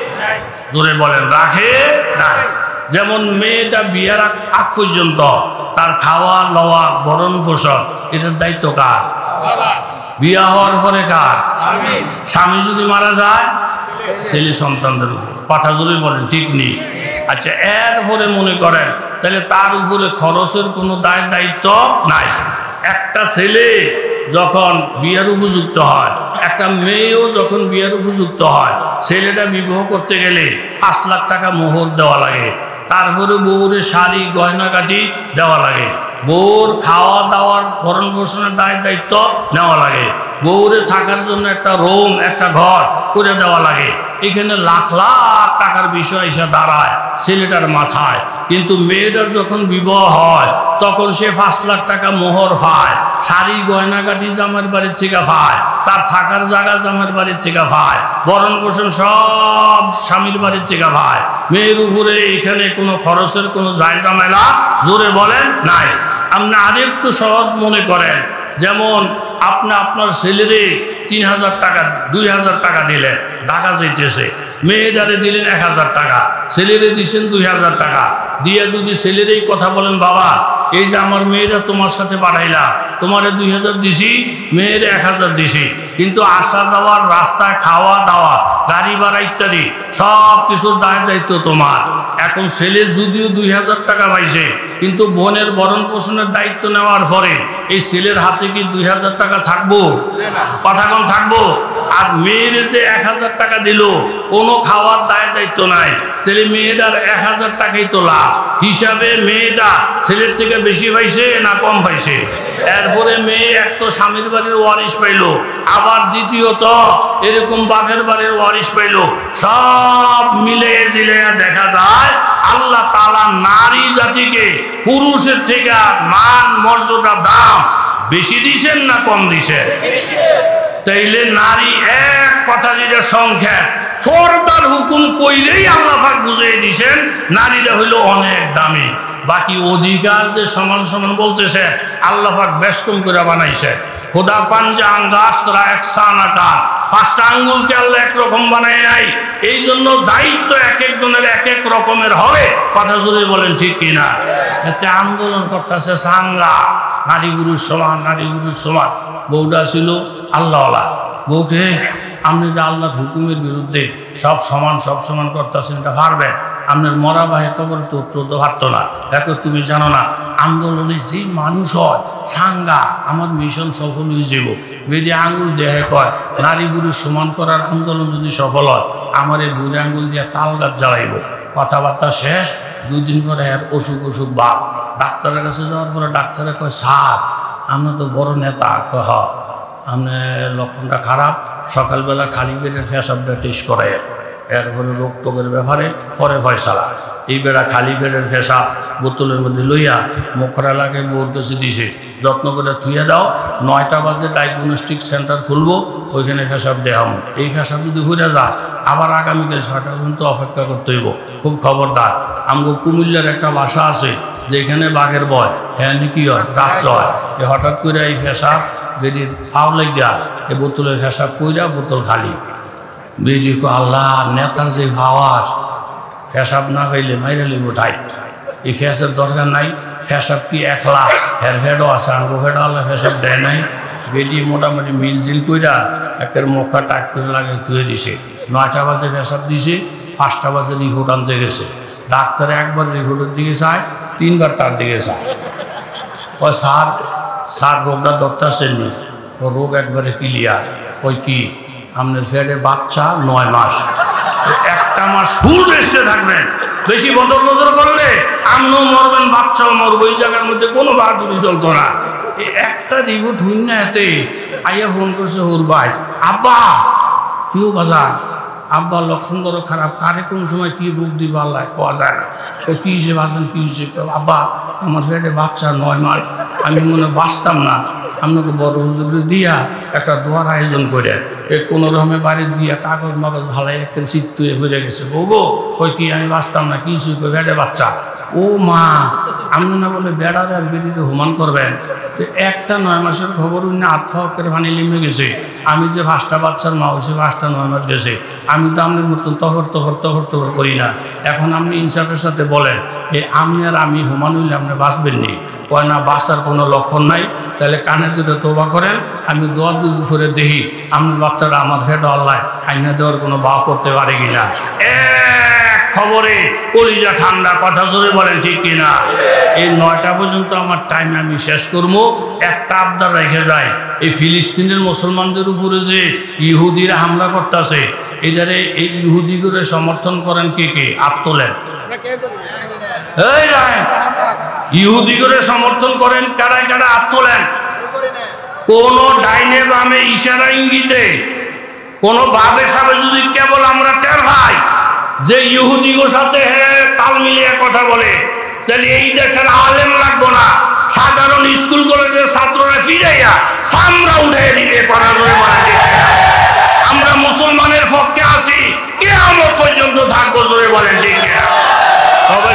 S1: জোরে বলেন রাখে না যেমন মেয়েটা বিয়ার আগ পর্যন্ত তার খাওয়া লওয়া ভরণ পোষণ এটার দায়িত্ব কার বিয়া হওয়ার পরে কার স্বামী যদি মারা যায় ছেলে সন্তানদের উপর কথা জোরে বলেন ঠিক নেই আচ্ছা এরপরে মনে করেন তাহলে তার উপরে খরচের কোনো দায়িত্ব নাই একটা ছেলে যখন বিয়ের উপযুক্ত হয় একটা মেয়েও যখন বিয়ের উপযুক্ত হয় ছেলেটা বিবাহ করতে গেলে 5 লাখ টাকা মোহর দেওয়া লাগে তারপরে বউরে শাড়ি গয়নাগাটি দেওয়া লাগে বউর খাওয়া দাওয়ার ভরণ পোষণের দায়িত্ব নেওয়া লাগে বউরে থাকার জন্য একটা রুম একটা ঘর করে দেওয়া লাগে এখানে লাখ লাখ টাকার বিষয় এসে দাঁড়ায় ছেলেটার মাথায় কিন্তু মেয়েটার যখন বিবাহ হয় তখন সে 5 লাখ টাকা মোহর পায় শাড়ি গয়নাগাটি জামাইয়ের বাড়ির থেকে পায় তার থাকার জায়গা জামাইয়ের বাড়ির থেকে পায় ভরণ পোষণ সব স্বামীর বাড়ির থেকে পায় মেয়ের উপরে এখানে কোনো খরচের কোনো ঝামেলা জোরে বলেন নাই আপনি আরেকটু সহজ মনে করেন যেমন আপনি আপনার ছেলেরে 3000 টাকা 2000 টাকা দিলেন ঢাকা যাইতেছে মেয়েটারে দিলেন 1000 টাকা ছেলেরে দিচ্ছেন 2000 টাকা দিয়ে যদি ছেলেরই কথা বলেন বাবা এই যে আমার মেয়েরা তোমার সাথে পাঠাইলাম তোমারে 2000 দিছি মেয়ের 1000 দিছি কিন্তু আসা যাওয়ার রাস্তায় খাওয়া দাওয়া গাড়ি ভাড়া ইত্যাদি সব কিছুর দায়িত্ব তোমার এখন ছেলে যদিও 2000 টাকা পাইছে কিন্তু বোনের ভরণ পোষণের দায়িত্ব নেওয়ার পরে এই ছেলের হাতে কি 2000 টাকা থাকবো কথা কোন থাকবো আর মেয়ের যে 1000 টাকা দিল কোনো খাওয়ার দায়িত্ব নাই তাহলে মেয়েটার 1000 টাকাই তো লাভ হিসাবে মেয়েটা ছেলের থেকে বেশি পাইছে না কম পাইছে এরপরে মেয়ে এক তো স্বামীর বাড়ির ওয়ারিশ পাইলো আবার দ্বিতীয়ত এরকম বাপের বাড়ির ওয়ারিশ পাইল, সব মিলে জিলে দেখা যায় আল্লাহ তাআলা নারী জাতিকে পুরুষের থেকে মান মর্যাদা দাম বেশি দিছেন না কম দিছেন? তাইলে নারী এক কথা যেটা সংখ্যা ফরদার হুকুম কইলেই আল্লাহ পাক বুঝিয়ে দিছেন নারীরা হইল অনেক দামি। বাকি অধিকার যে সমান সমান বলতেছে আল্লাহ পাক বেশ কম করে বানাইছে। খোদা পাঞ্জা আঙ্গাস্তরা একসানাকা, পাঁচটা আঙ্গুলকে আল্লাহ একরকম বানায় নাই। এই জন্য দায়িত্ব এক একজনের এক এক রকমের হবে। কথা যদি বলেন ঠিক কিনা? এতে আন্দোলন করতেছে সাঙ্গা, নারী পুরুষ সমান, নারী পুরুষ সমান। বউটা ছিল আল্লাহওয়ালা, বউকে আপনি যে আল্লাহর হুকুমের বিরুদ্ধে সব সমান করতেছেন, এটা পারবেন? আপনার মরা ভাই কবর তো পারতো না। দেখো তুমি জানো না আন্দোলনে যে মানুষ হয় সাঙ্গা, আমার মিশন সফল হয়ে যাব। বেদে আঙ্গুল দেহে কয় নারী পুরুষ সমান করার আন্দোলন যদি সফল হয়, আমার এই বুড়ে আঙ্গুল দিয়ে তাল গাছ জ্বালাইব। কথাবার্তা শেষ। 2 দিন পরে এর অসুখ বাপ ডাক্তারের কাছে যাওয়ার পরে ডাক্তারে কয় স্যার আমরা তো বড় নেতা। কয় হ, আপনার লক্ষণটা খারাপ, সকালবেলা খালি পেটের পেশাবটা টেস্ট করে, এরপরে রোগ টোগের ব্যাপারে পরে ফয়সালা। এই বেড়া খালি পেটের পেশাব বোতলের মধ্যে লইয়া মোখরা লাগে বোর কাছে দিছে, যত্ন করে থুয়ে দাও। 9টা বাজে ডায়াগনস্টিক সেন্টার খুলবো, ওইখানে পেশাব দেখাম। এই পেশাব যদি ঘুরে যায় আবার আগামীকাল 6টা পর্যন্ত অপেক্ষা করতে হইব। খুব খবরদার। আমগো কুমিল্লার একটা বাসা আছে যেখানে বাঘের ভয়, হ্যাঁ কি হয় রাত্র হয়। হঠাৎ করে এই পেশাব বেরির ফাও লাগিয়া এই বোতলের পেশাব কইরা বোতল খালি। বেরি কো আল্লাহ নেতার যে ভাওয়াস, পেশাব না পাইলে মাইরা লিব টাইট। এই ফেসের দরকার নাই। পেশাব কি 1 লাখ হের ফেডও আছে, আঙ্গো ফেডও আল্লাহ পেশাব দেয় নাই। বেরি মোটামুটি মিলজিল কইরা একের মুখা টাইট করে লাগে ধুয়ে দিছে। 9টা বাজে পেশাব দিছে, 5টা বাজে রিপোর্ট আনতে গেছে। ডাক্তার একবার রিপোর্টের দিকে চায়, 3বার তার দিকে চায়। ওই স্যার রোগটা ধরতেছেন নি? ও রোগ একবারে ক্লিয়ার। ওই কি আপনার ফেডে বাচ্চা 9 মাস, 1টা মাস ফুল রেস্টে থাকবেন। বেশি বদর করলে আপনিও মরবেন, বাচ্চাও মরবে। এই জায়গার মধ্যে কোনো বাহাদুরি চলতো না। এই একটা রিপোর্ট হইন না এতে আইয়া ফোন করছে ওর ভাই, আব্বা কেউ বাজার আব্বা লক্ষণ বড় খারাপ, কারে কোন সময় কি রোগ দিব আল্লাহ কোয়া যায় না। তো কী হিসেবে বাঁচেন, কী হিসেবে? আব্বা আমার পেটে বাচ্চা 9 মাস, আমি মনে বাঁচতাম না। আপনাকে বড় হুজুরে দিয়া একটা দোয়ার আয়োজন করে কোনো রকমে বাড়ি দিয়া কাগজ মাগজ ভালাই একটা চিত তুলে ফিরে গেছে। বউ কই কি আমি বাঁচতাম না, কি হিসেবে? বেড়ে বাচ্চা। ও মা, আপনি না বলে বেড়ার আর বেরিয়ে হুমান করবেন? তো একটা 9 মাসের খবর না আত্মহকের পানি লিমে গেছে। আমি যে 5টা বাচ্চার মা হয়েছে, 5টা 9 মাস গেছে। আমি তো আপনার মতন তফর করি না। এখন আপনি ইনসাফের সাথে বলেন আপনি আর আমি হুমান হইলে আপনি বাঁচবেন নি? কয় না, বাঁচার কোনো লক্ষণ নাই। তাহলে কানে দুটো তোবা করেন, আমি দোয়া দুধ করে দেখি আপনার বাচ্চারা আমার ফেটো আল্লাহ আইনা দেওয়ার কোনো ভাব করতে পারে কিনা। খবরে কলিজা ঠান্ডা। কথা জোরে বলেন ঠিক কিনা? এই 9টা পর্যন্ত আমার টাইম আমি শেষ করবো। একটা আবদার রেখে যায়, এই ফিলিস্তিনের মুসলমানদের উপরে যে ইহুদিরা হামলা করতেছে, এটারে এই ইহুদি করে সমর্থন করেন কে কে? হাত তোলেন। এই ইহুদি করে সমর্থন করেন কারা কারা? হাত তোলেন। কোন ডাইনে বামে ইশারা ইঙ্গিতে কোনো ভাবে সাবে যদি কেবল আমরা টের ভাই যে ইহুদিগোর সাথে তাল মিলিয়ে কথা বলে, তাহলে এই দেশের আলেম লাগবো না, সাধারণ স্কুল কলেজের ছাত্ররা ফিরাইয়া সামরা উঠে দিবে। আমরা মুসলমানের পক্ষে আছি, কিয়ামত পর্যন্ত থাকবো। জোরে বলেন ঠিক না? তবে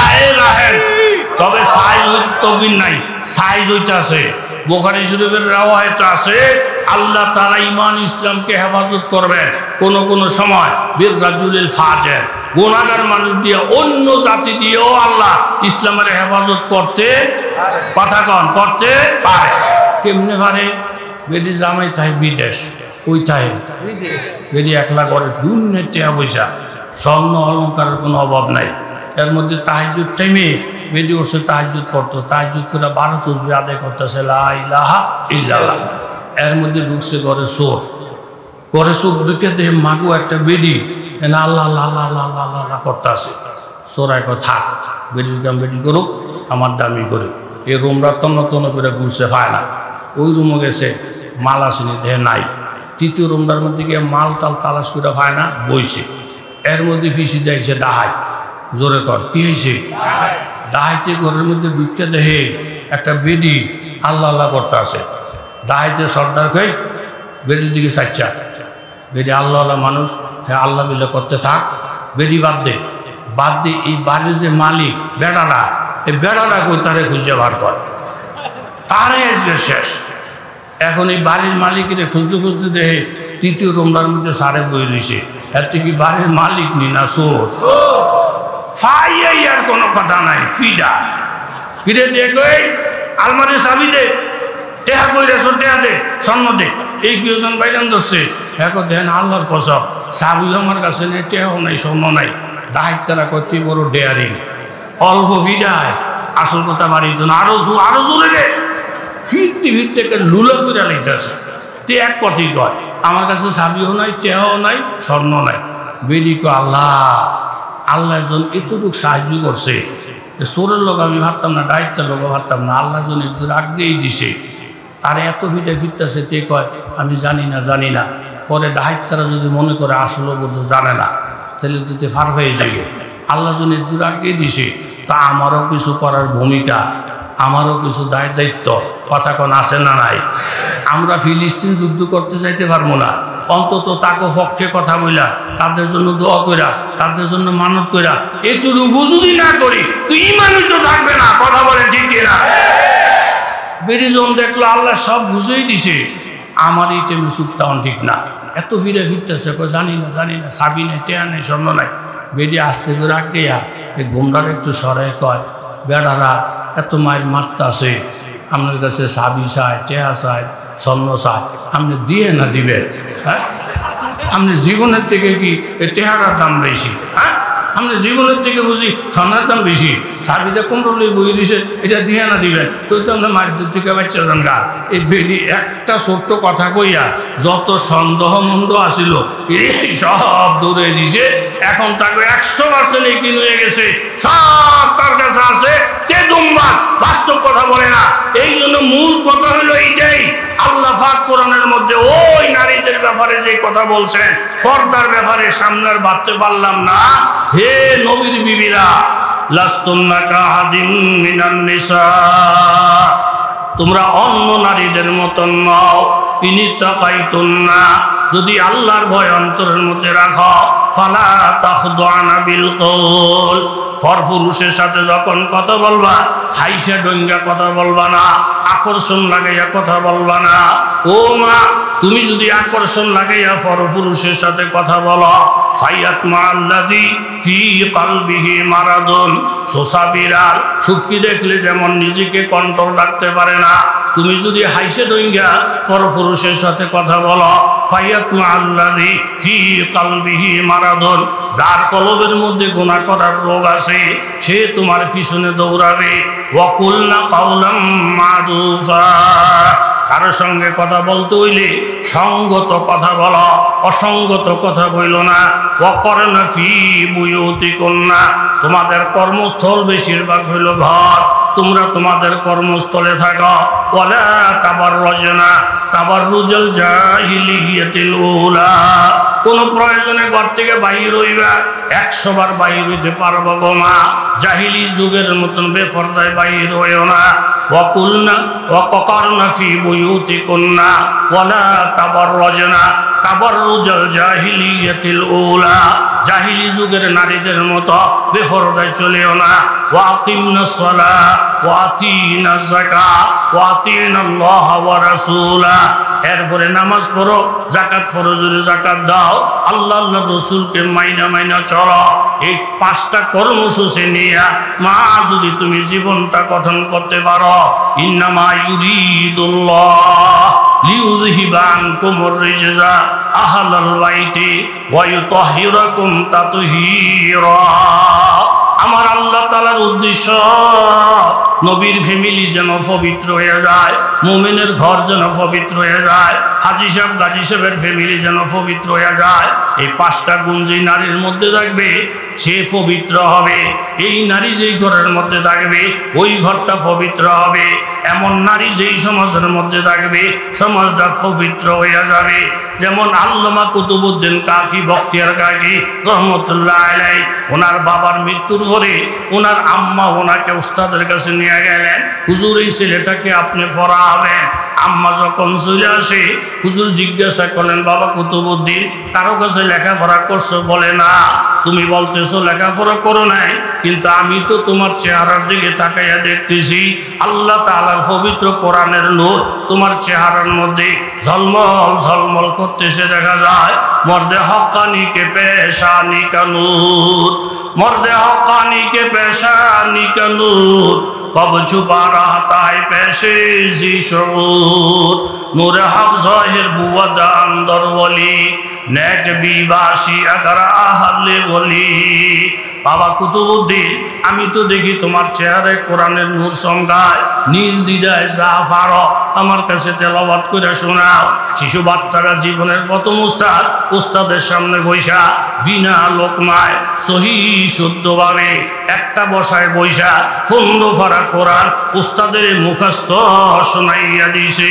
S1: সাইজ তবিন নাই, সাইজ ওইটা আছে। বুখারী শরীফের রাওয়ায়াত আছে আল্লাহ তাআলা ঈমান ইসলামকে হেফাজত করবেন কোন সময় বীর রাজুলিল ফাজের, গুনাহগার মানুষ দিয়ে অন্য জাতি দিয়েও আল্লাহ ইসলামের হেফাজত করতে করতে পারে। কেমনে পারে? বেদি জামাই থাকে বিদেশ, ওই থাকে বেদি একলা করে দুনিয়ার টাকা পয়সা, স্বর্ণ অলঙ্কারের কোনো অভাব নাই। এর মধ্যে তাহাজ্জুদ টাইমে বেদি উঠছে, তাহাজ্জুদ পড়তো, তাহাজ্জুদ করে 12 তাসবিহ আদায় করতেছে লা ইলাহা ইল্লাল্লাহ। এর মধ্যে ঢুকছে ঘরে চোর, ঘরে চোর ঢুকে দেখে মাগো একটা বেদি আল্লাহ আল্লাহ আল্লাহ আল্লাহ আল্লাহ করতে আসে। চোরাই থাক, বেডির কাম বেদি করুক, আমার দামি করে। এই রুমরা তন্ন করে ঘুরছে পায় না। ওই রুমও গেছে, মাল আসেনি, দেহে নাই। তৃতীয় রুমটার মধ্যে গিয়ে মাল টাল তালাশ করে পায় না, বইছে। এর মধ্যে ফিসি দেখছে ডাহাই, জোরে কর কি হয়েছে? ডাহাইতে ঘরের মধ্যে ঢুকতে দেখে একটা বেডি আল্লাহ আল্লাহ করতে আছে। ডাহাইতে সর্দার খাই বেডির দিকে চাচ্ছা, বেডি আল্লাহ আল্লাহ মানুষ, হ্যাঁ আল্লাহ বিল্লাহ করতে থাক, বেডি বাদ দে। এই বাড়ির যে মালিক বেড়াটা, এই বেড়াটা কই তারে খুঁজে বার কর, তারে শেষ। এখন এই বাড়ির মালিকের খুঁজতে খুঁজতে দেখে তৃতীয় রুমটার মধ্যে সারে বই রয়েছে। এর থেকে বাড়ির মালিক নি না চোর। ফাইয়াই আর কোনো কথা নাই, ফিরে দিয়ে কই আলমারি চাবি দে, টেহা কই রেছো, টেহা দে, স্বর্ণ দে। এই কিজন বাইরান ধরছে, এখন দেখেন আল্লাহর কসম চাবিও আমার কাছে নেই, টেহাও নাই, স্বর্ণ নাই। দায়িত্বরা করতে বড় ডেয়ারিং, অল্প ফিডায় আসল কথা বাড়িত না, আরো জোরে রে ফিরতে লুলা করে লাইতেছে। তে এক কথাই কয় আমার কাছে চাবিও নাই, টেহাও নাই, স্বর্ণ নাই। বেডি কো আল্লাহ একজন এতটুকু সাহায্য করছে, চোরের লোক আমি ভাবতাম না, দায়িত্বের লোক ভাবতাম না, আল্লাহ একজন একটু আগেই দিছে। তারা এত ফিরতেছে, তে কয় আমি জানি না। পরে দায়িত্বরা যদি মনে করে আসলে বোধ জানে না, তাহলে যদি ফার হয়ে যাবে। আল্লাহ যদি একটু আগেই দিছে, তা আমারও কিছু করার ভূমিকা, আমারও কিছু দায়িত্ব কথা কোন আছে না নাই? আমরা ফিলিস্তিন যুদ্ধ করতে যাইতে পারবো না, অন্তত তাকে পক্ষে কথা বইলা, তাদের জন্য দোয়া কইরা, তাদের জন্য মানত কইরা, এটুকু যদি না করি তুই ইমানই তো থাকবে না। কথা বলে ঠিক না? বেরিজন দেখলো আল্লাহ সব বুঝেই দিছে, আমার এই টেমে সুপ্তাহন ঠিক না। এত ফিরতেছে, জানি না, সাবি নেই, টেয়া নেই, স্বর্ণ নাই। বেরিয়ে আসতে করে আঁকিয়া এই ঘুমটার একটু সরাই কয়, বেড়ারা এত মায়ের মারতে আসে, আপনার কাছে সাবি চায়, টেহা চায়, স্বর্ণ চায়, আপনি দিয়ে না দিবেন? হ্যাঁ, আপনি জীবনের থেকে কি এই টেহাটার দাম বেশি? হ্যাঁ, আপনি জীবনের থেকে বুঝি স্বর্ণের দাম বেশি, সাবিতে কন্ট্রোলে বই দিছে, এটা দিয়ে না দিবেন? তো আমরা মাটির থেকে বাচ্চা যান গা। এই বেডি একটা ছোট্ট কথা কইয়া যত সন্দেহ মন্দ আসিল সব দৌড়ে দিছে। এখন তাকে 100% এগিয়ে হয়ে গেছে, সব তার কাছে আছে, তে দুম্বাস, বাস্তব কথা বলে না। এই জন্য মূল কথা হলো এইটাই, আল্লাহ পাক কোরআনের মধ্যে ওই নারীদের ব্যাপারে যে কথা বলছেন, পর্দার ব্যাপারে সামনে আর বাড়তে পারলাম না। হে নবীর বিবিরা, লাস্তুন্না কাহাদিন মিনান নিসা, তোমরা অন্য নারীদের মতন নও। ইনিতাকাইতুন্না, যদি আল্লাহর ভয় অন্তরের মধ্যে রাখো, ফালা তাখদুআনা বিল কওল, পরপুরুষের সাথে যখন কথা বলবা হাইসা ডঙ্গা কথা বলবা না, আকর্ষণ লাগাইয়া কথা বলবা না। ও মা, তুমি যদি আকর্ষণ লাগাইয়া পরপুরুষের সাথে কথা বলো, ফায়াতমা আল্লাযী ফি কলবিহি মারাদুন, সোসাবিরাল সুটকি দেখলে যেমন নিজেকে কন্ট্রোল রাখতে পারে না, তুমি যদি হাইসে ডঙ্গা পরপুরুষের সাথে কথা বলো, ফায়াতমা আল্লাযী ফি কলবিহি মারাদুন, যার কলবের মধ্যে গুনাহ করার রোগ আছে, সে তোমার পিছনে দৌড়াবে। ওয়াকুলনা কাওলাম মারুফা, কারোর সঙ্গে কথা বলতে হইলে সঙ্গত কথা বলো, অসঙ্গত কথা বইল না। ওয়াকরনা ফি বুয়ুতিকুন্না, তোমাদের কর্মস্থল বেশিরভাগ হইল ঘর, তোমরা তোমাদের কর্মস্থলে থাকো। ওয়ালা তাবাররুজনা তাবাররুজাল জাহিলিয়াতিল উলা, কোন প্রয়োজনে ঘর থেকে বাহির হইবা, 100 বার বাহির হইতে পারবো গো মা, জাহিলি যুগের মতন বেপরদায় বাহির হইও না। ওয়াকুলনা ওয়াকারনা ফি বুয়ুতিকুন্না ওয়ালা তাবাররুজনা তাবাররুজাল জাহিলিয়াতিল উলা, জাহিলি যুগের নারীদের মতো বেপরদায় চলিও না। ওয়াকিমনাস সালাহ ওয়াতিনাজ যাকাত ওয়াতিনাল্লাহ ওয়া রাসূলা, এরপরে নামাজ পড়ো, যাকাত পড়ো, যদি যাকাত দাও, আল্লাহ রাসূলকে মাইনা চলো। এই 5টা কর্মসূচি নিয়ে মা যদি তুমি জীবনটা গঠন করতে পারো, ইন্নামা ইউরিদুল্লাহ লিইউযহিবা আনকুমুর রিজসা আহলাল বাইতি ওয়া ইউতাহহিরাকুম তাতহীরা। আমার আল্লাহ তাআলার উদ্দেশ্য নবীর ফ্যামিলি যেন পবিত্র হয়ে যায়, মুমিনের ঘর যেন পবিত্র হয়ে যায়, হাজী সাহেব গাজী সাহেবের ফ্যামিলি যেন পবিত্র হয়ে যায়। এই 5টা গুণ যেই নারীর মধ্যে থাকবে সে পবিত্র হবে। এই নারী যেই ঘরের মধ্যে থাকবে ওই ঘরটা পবিত্র হবে। এমন নারী যেই সমাজের মধ্যে থাকবে সমাজটা পবিত্র হয়ে যাবে। যেমন আল্লামা কুতুবউদ্দিন কাকি বখতিয়ার কাকি রহমতুল্লাহ আলাইহি, ওনার বাবার মৃত্যুর পরে ওনার আম্মা ওনাকে উস্তাদের কাছে নিয়ে গেলেন, হুজুর এই ছেলেটাকে আপনি পড়াবেন। আম্মা যখন চলে আসে হুজুর জিজ্ঞাসা করলেন, বাবা কুতুবউদ্দিন কারো কাছে লেখাপড়া করছো? বলে না। তুমি বলতেছো লেখাপড়া করো নাই, কিন্তু আমি তো তোমার চেহারার দিকে তাকাইয়া দেখতেছি আল্লাহ তাআলার পবিত্র কোরআনের নূর তোমার চেহারার মধ্যে ঝলমল ঝলমল করতেছে দেখা যায়। মর্দে হক্কানি কে পেশানি কা নূর, मर्द हक़ानी के पेशानी का नूर कब छुपा रहता है पेशे जी शऊर नूर हक़ ज़ाहिर बुवद अंदर वली नेक बीबाशी अगर आहले वली। बाबा कुतुबुद्दीन আমি তো দেখি তোমার চেহারায় কোরআনের নূর সংজ্ঞায় নিজ দ্বিধায় যা পারো আমার কাছে তেলাওয়াত করে শোনাও। শিশু বাচ্চারা জীবনের প্রথম উস্তাদের সামনে বৈশা বিনা লোকমায় সহি শুদ্ধভাবে একটা বসায় বৈশা 15 পারা কোরআন উস্তাদের মুখস্থ শোনাইয়া দিছে।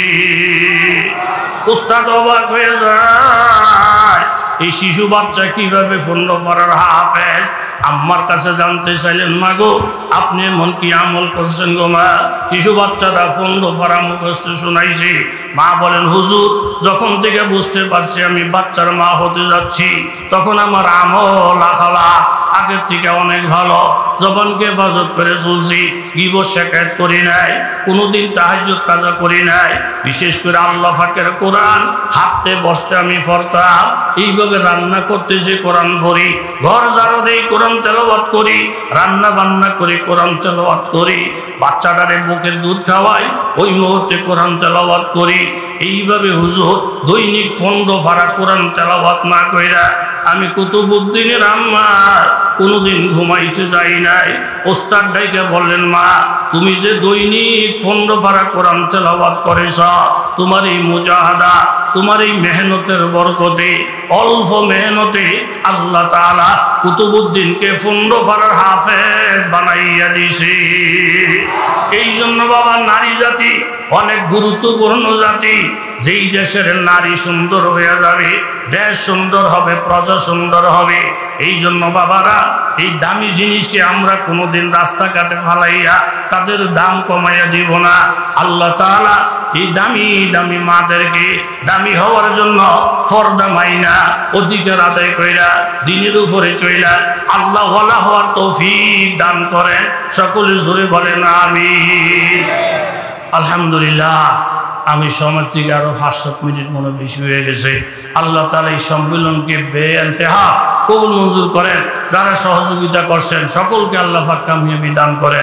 S1: উস্তাদ অবাক হয়ে যায়, এই শিশু বাচ্চা কিভাবে 15 পারার হাফেজ। আম্মার কাছে জানতে চাইলেন, মা গো আপনি এমন কি আমল করছেন গো মা, শিশু বাচ্চারা 15 পারা মুখস্থ শোনাইছে। মা বলেন, হুজুর যখন থেকে বুঝতে পারছি আমি বাচ্চার মা হতে যাচ্ছি তখন আমার আমল আখলাক আগের থেকে অনেক ভালো। জবানকে হেফাজত করে চলছি, গীবত শিকায়ত করি নাই, কোনোদিন তাহাজ্জুদ কাজা করি নাই। বিশেষ করে আল্লাহ পাকের কোরআন হাতে বসতে আমি পড়তাম, এইভাবে রান্না করতেছি কোরআন পড়ি, ঘর ঝাড়ু দেই কোরআন তেলাওয়াত করি, রান্না বান্না করি কোরআন তেলাওয়াত করি, বাচ্চাটারে বুকের দুধ খাওয়াই ওই মুহূর্তে কোরআন তেলাওয়াত করি। এইভাবে হুজুর দৈনিক 15 পারা কোরআন তেলাওয়াত না কইরা আমি কুতুবউদ্দিনের আম্মা কোনোদিন ঘুমাইতে যাই নাই। ওস্তাদ ডাইকে বললেন, মা তুমি যে দৈনিক 15 পারা কোরআন তেলাওয়াত করেছ, তোমার এই মুজাহাদা তোমার এই মেহনতের বরকতে অল্প মেহনতে আল্লাহ তাআলা কুতুবউদ্দিনকে 15 পারার হাফেজ বানাইয়া দিছে। এই জন্য বাবা নারী জাতি অনেক গুরুত্বপূর্ণ জাতি। যেই দেশের নারী সুন্দর হয়ে যাবে দেশ সুন্দর হবে, প্রজা সুন্দর হবে। এই জন্য বাবারা এই দামি জিনিসকে আমরা কোনোদিন রাস্তাঘাটে ফালাইয়া তাদের দাম কমাইয়া দিব না। আল্লাহ তাআলা এই দামি দামি মাদেরকে দামি হওয়ার জন্য ফরদা মাইনা অধিকার আদায় কইরা দিনের উপরে চইলা আল্লাহ ওয়ালা হওয়ার তৌফিক দান করেন। সকলে জোরে বলেন আমিন। আলহামদুলিল্লাহ, আমি সময় থেকে আরো 5-7 মিনিট মনে বেশি হয়ে গেছে। আল্লাহ তাআলা এই সম্মেলনকে বেইন্তেহা কবুল মঞ্জুর করেন। যারা সহযোগিতা করছেন সকলকে আল্লাহ পাক কামিয়াবি দান করেন।